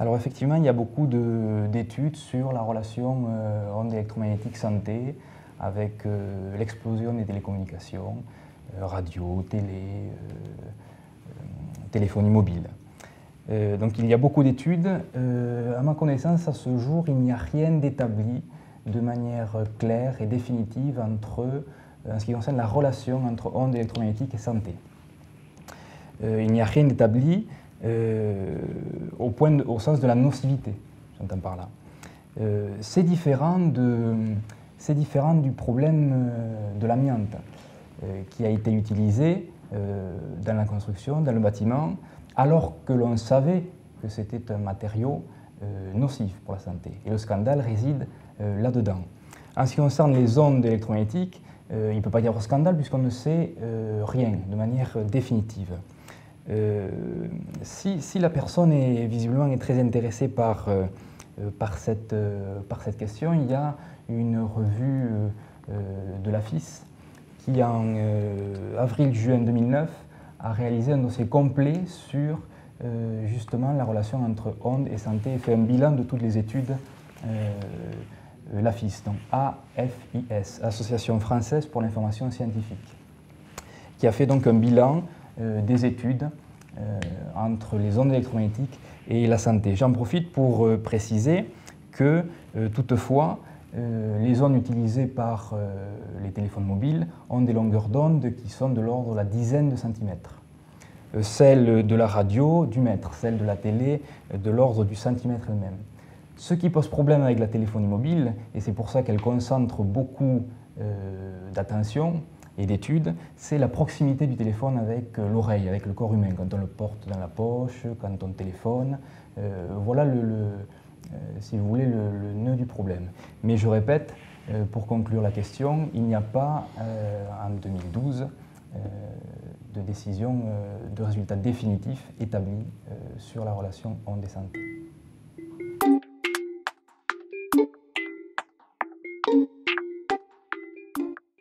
Alors effectivement, il y a beaucoup d'études sur la relation ondes électromagnétiques santé avec l'explosion des télécommunications, radio, téléphonie mobile. Donc il y a beaucoup d'études. À ma connaissance, à ce jour, il n'y a rien d'établi de manière claire et définitive en ce qui concerne la relation entre ondes électromagnétiques et santé. Il n'y a rien d'établi au sens de la nocivité, j'entends par là. C'est différent du problème de l'amiante qui a été utilisé dans la construction, dans le bâtiment, alors que l'on savait que c'était un matériau nocif pour la santé. Et le scandale réside là-dedans. En ce qui concerne les ondes électromagnétiques, il ne peut pas y avoir scandale puisqu'on ne sait rien de manière définitive. Si la personne est visiblement très intéressée par cette question, il y a une revue de l'AFIS qui, en avril-juin 2009, a réalisé un dossier complet sur justement la relation entre ondes et santé et fait un bilan de toutes les études l'AFIS, donc AFIS, Association française pour l'information scientifique, qui a fait donc un bilan des études entre les ondes électromagnétiques et la santé. J'en profite pour préciser que toutefois, les ondes utilisées par les téléphones mobiles ont des longueurs d'onde qui sont de l'ordre de la dizaine de centimètres. Celles de la radio, du mètre, celles de la télé, de l'ordre du centimètre elle-même. Ce qui pose problème avec la téléphonie mobile, et c'est pour ça qu'elle concentre beaucoup d'attention et d'études, c'est la proximité du téléphone avec l'oreille, avec le corps humain, quand on le porte dans la poche, quand on téléphone. Voilà, si vous voulez, le nœud du problème. Mais je répète, pour conclure la question, il n'y a pas, en 2012, de décision, de résultat définitif établi sur la relation ondes et santé.